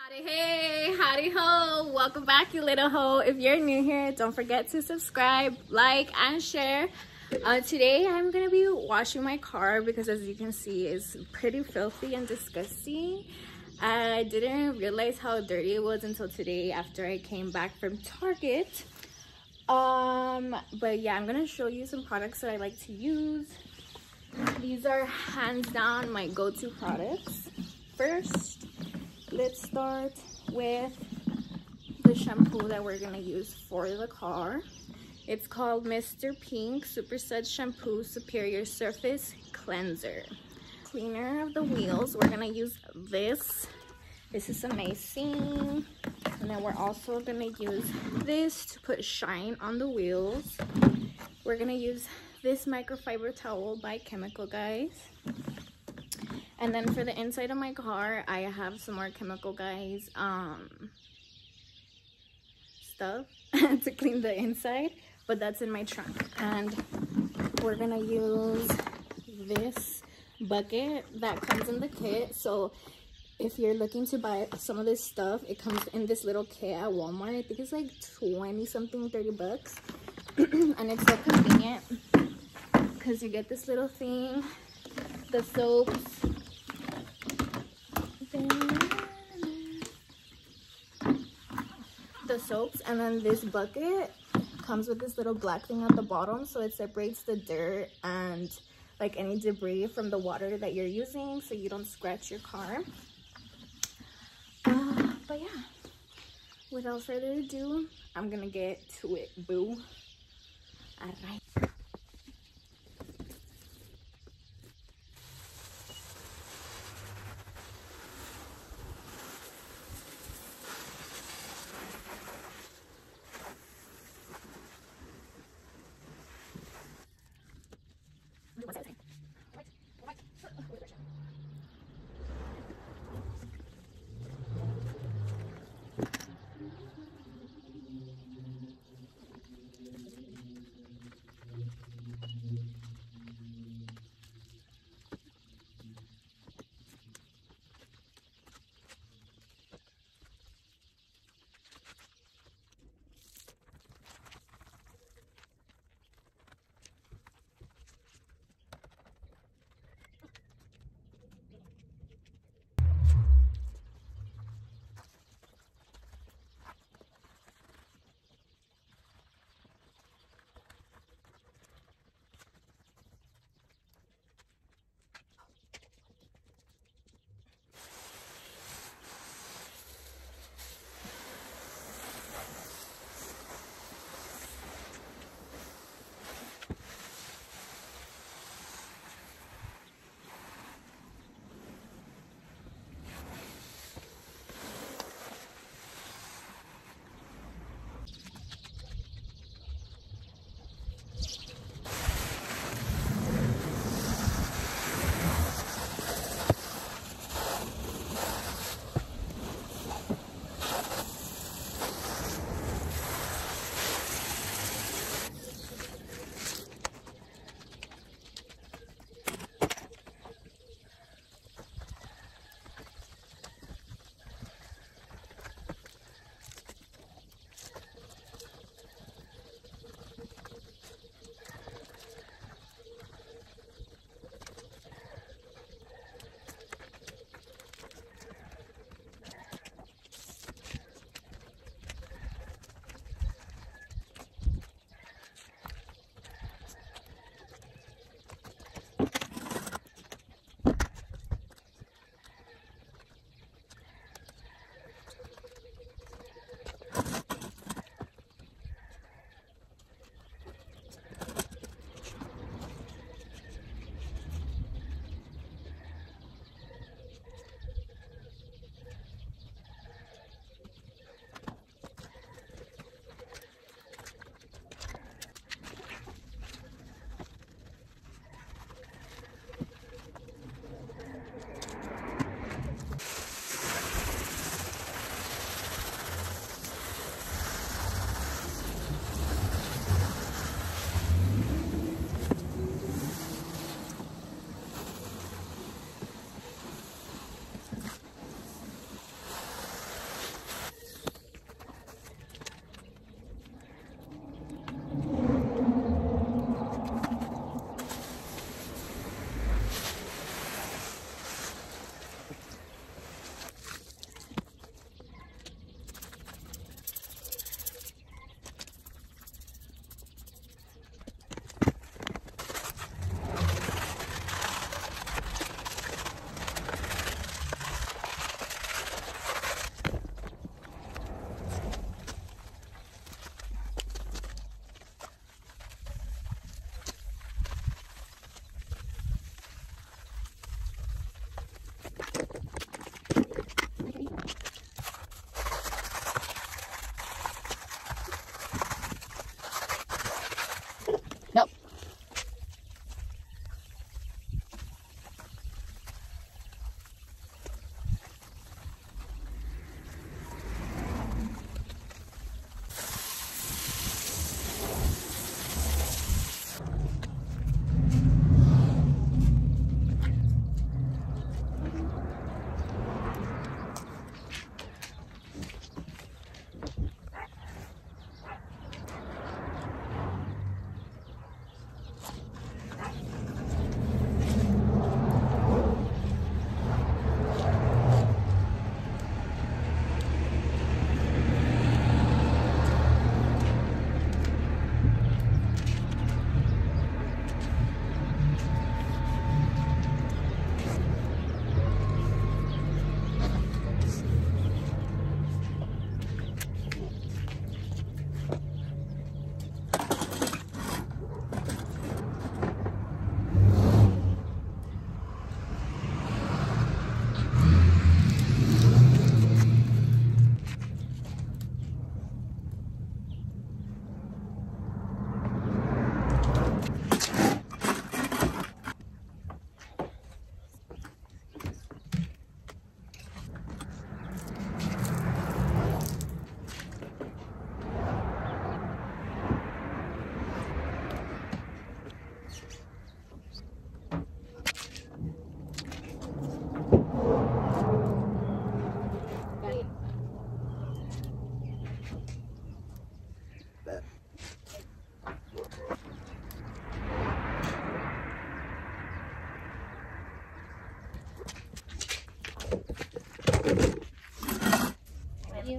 Howdy hey, howdy ho, welcome back you little ho. If you're new here, don't forget to subscribe, like, and share. Today I'm gonna be washing my car because as you can see it's pretty filthy and disgusting. I didn't realize how dirty it was until today after I came back from Target. But yeah, I'm gonna show you some products that I like to use. These are hands down my go-to products. First, let's start with the shampoo that we're gonna use for the car. It's called Mr. Pink Super Suds Shampoo Superior Surface Cleanser. Cleaner of the wheels, we're gonna use this. This is amazing. And then we're also gonna use this to put shine on the wheels. We're gonna use this microfiber towel by Chemical Guys. And then for the inside of my car, I have some more Chemical Guys stuff to clean the inside, but that's in my trunk. And we're gonna use this bucket that comes in the kit. So if you're looking to buy some of this stuff, it comes in this little kit at Walmart. I think it's like 20 something, 30 bucks. And it's so convenient because you get this little thing, the soaps, and then this bucket comes with this little black thing at the bottom, so it separates the dirt and like any debris from the water that you're using, so you don't scratch your car. But yeah, without further ado, I'm gonna get to it, boo. All right. you.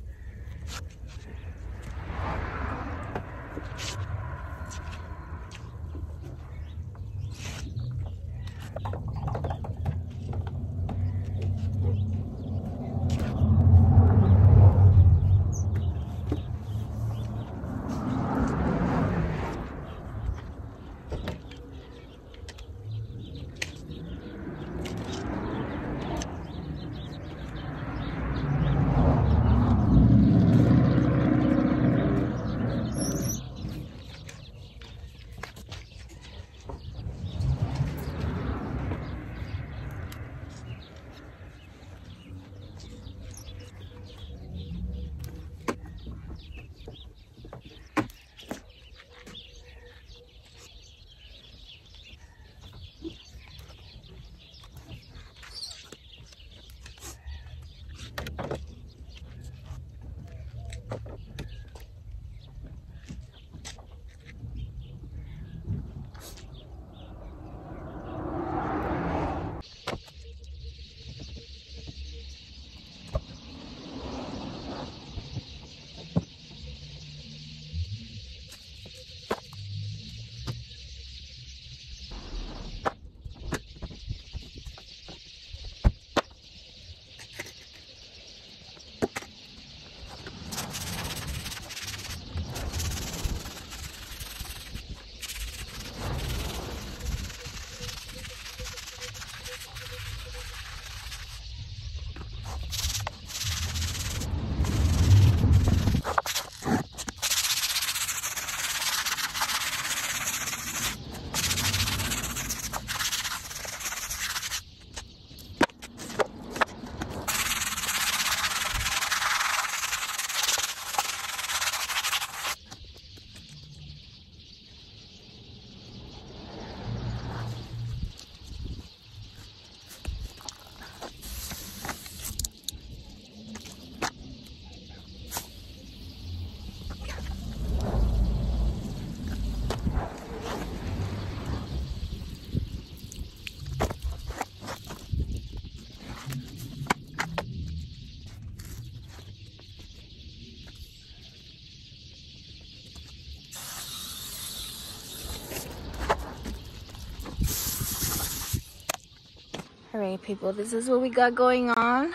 All right, people, this is what we got going on.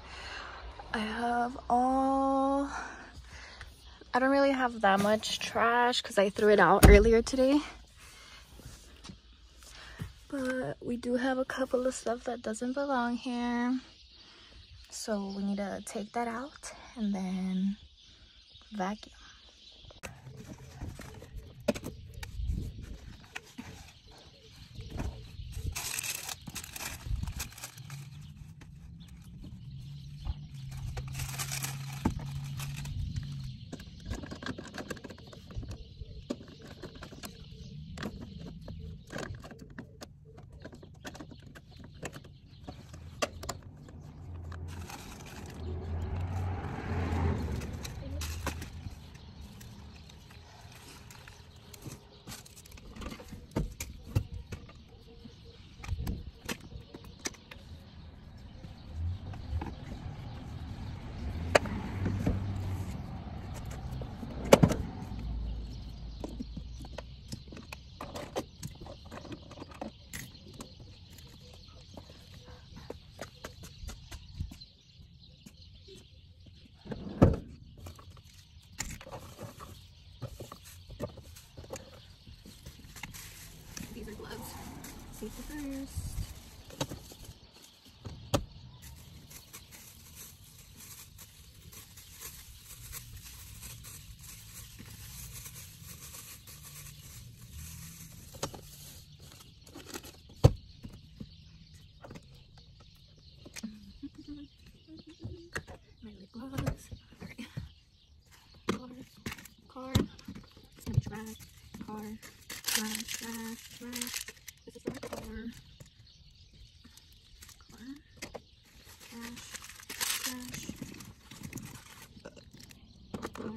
I don't really have that much trash because I threw it out earlier today. But we do have a couple of stuff that doesn't belong here. So we need to take that out and then vacuum. Safety first. My lip gloss. Alright. Car. Some trash. Car. Trash. This is for my car. Trash. Car.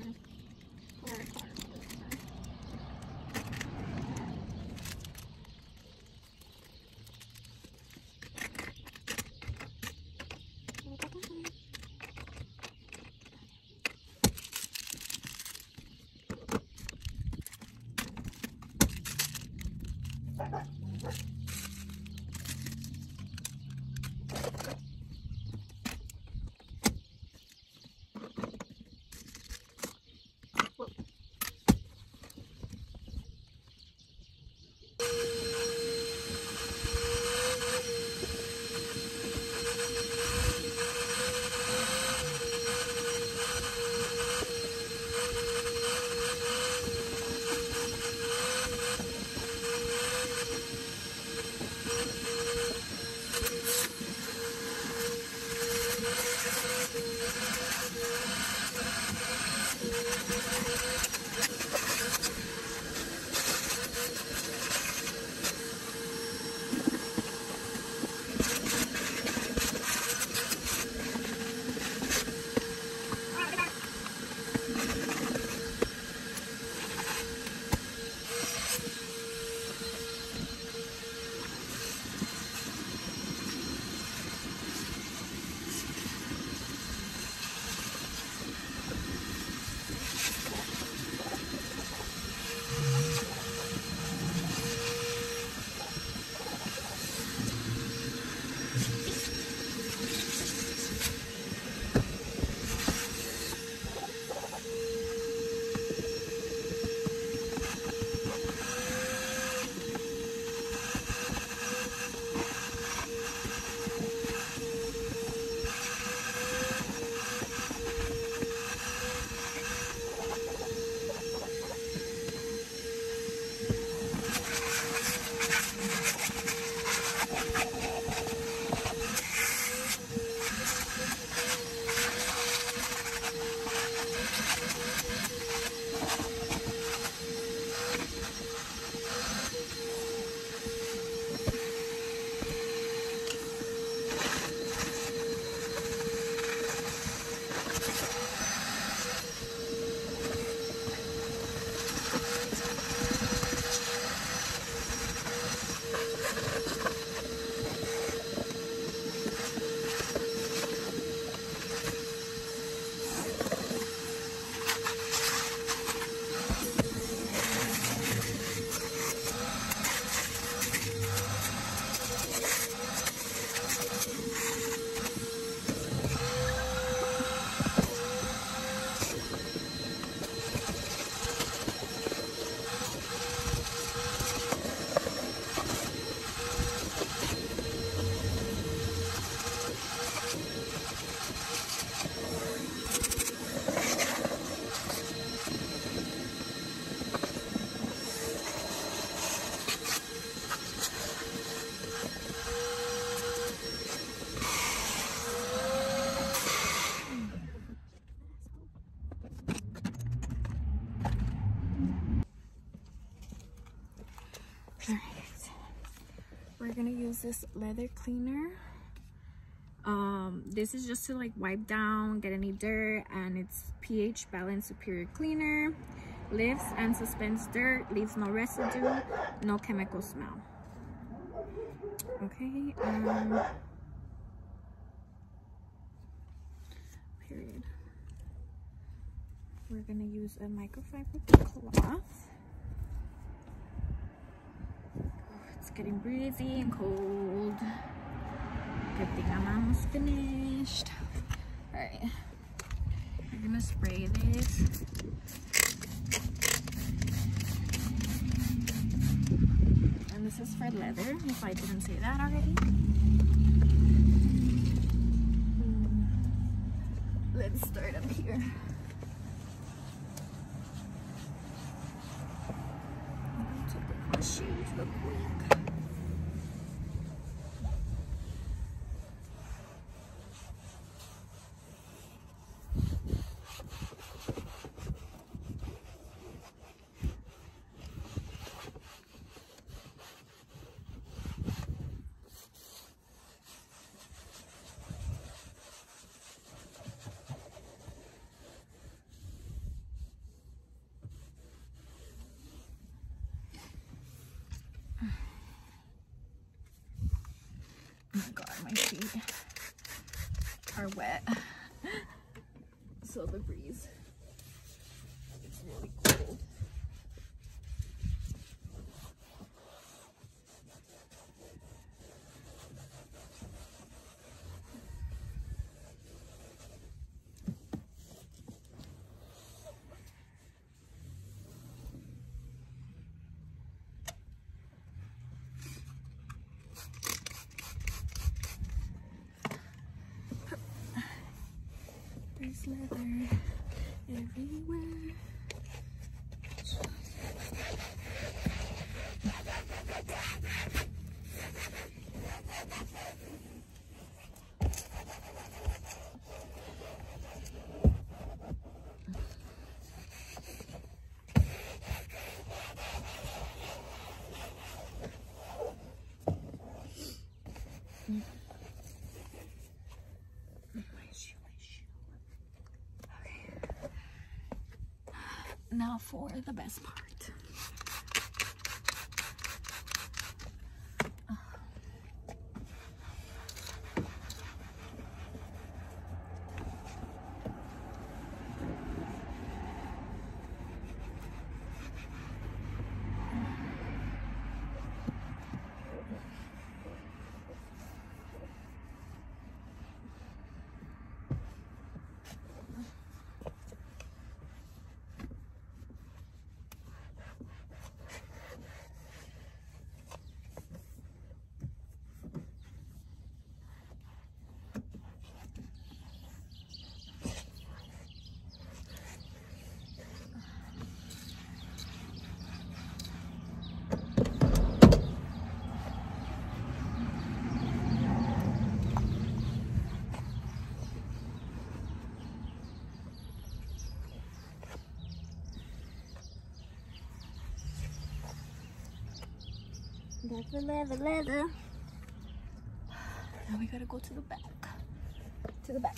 gonna use this leather cleaner. This is just to like wipe down, get any dirt, and it's pH Balance Superior Cleaner. Lifts and suspends dirt, leaves no residue, no chemical smell. Okay, period. We're gonna use a microfiber cloth. It's getting breezy and cold. Good thing I'm almost finished. All right, we're gonna spray this. And this is for leather, if I didn't say that already. Let's start up here. I'm going to put my shoes real quick. Oh my god, my feet are wet. So the breeze, it's really cold. There's leather everywhere. Now for the best part. That's the leather. Now we gotta go to the back. To the back.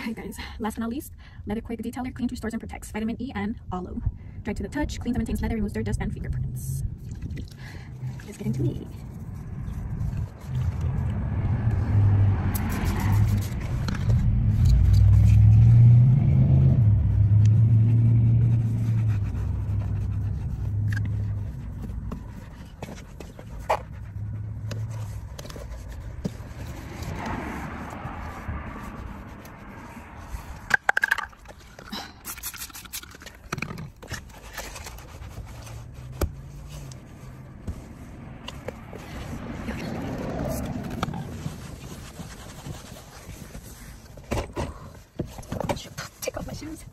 Alright guys, last but not least, Leather Quick Detailer cleans, restores, and protects. Vitamin E and aloe. Dry to the touch, cleans and maintains leather, removes dirt, dust, and fingerprints. Let's get into it. Take off my shoes.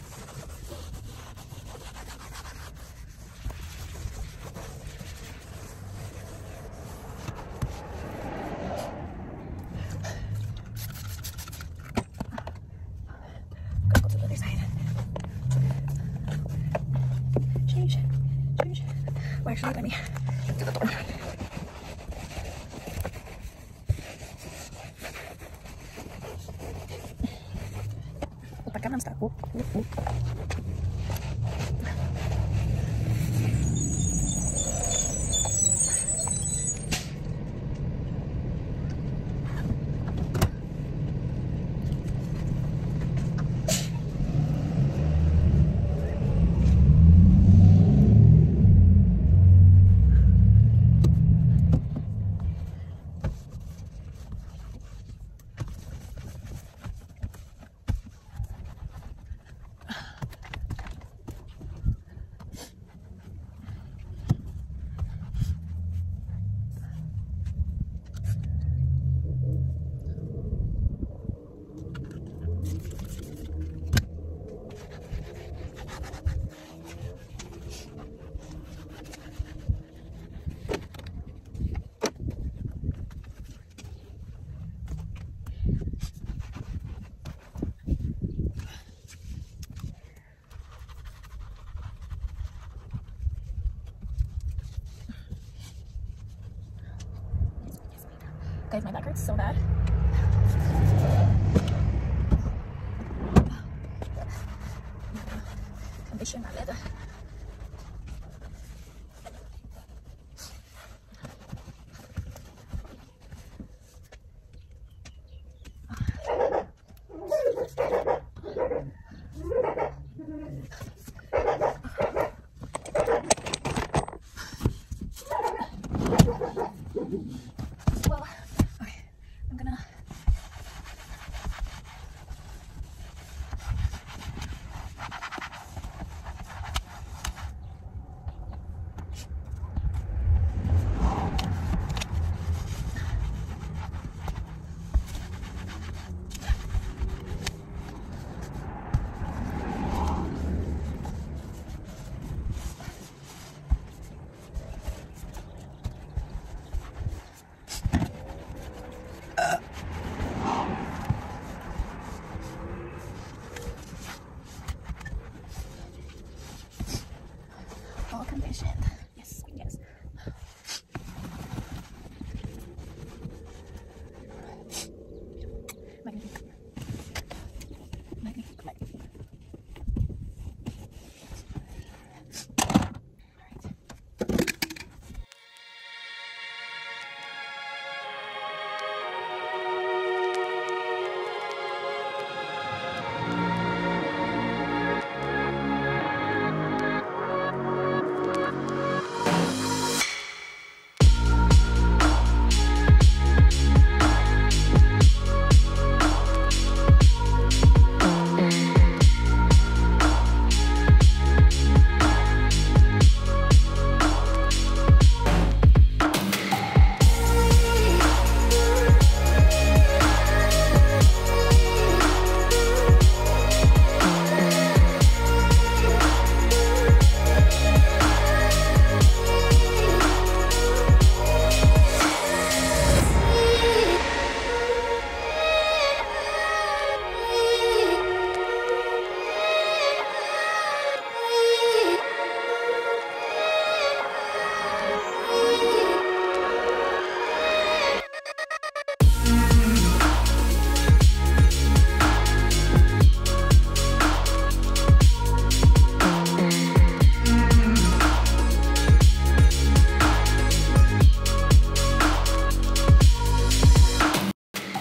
Gotta go to the other side. Change. Well, actually, let me get to the door. Gangnam Style. Whoop, whoop, whoop. Guys, my back hurts so bad. Condition my leather.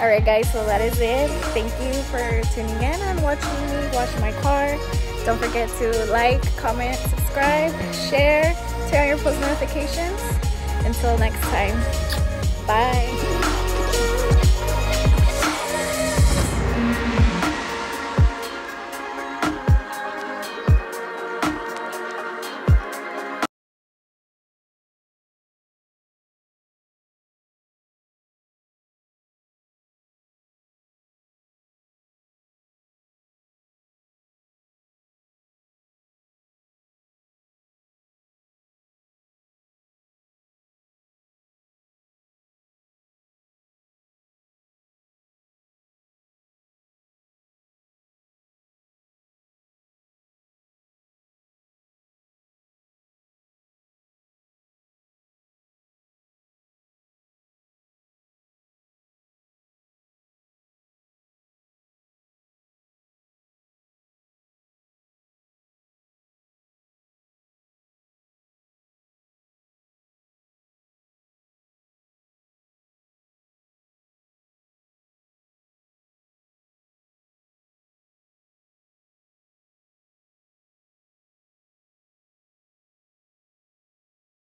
Alright guys, so that is it. Thank you for tuning in and watching me wash my car. Don't forget to like, comment, subscribe, share, turn on your post notifications. Until next time, bye.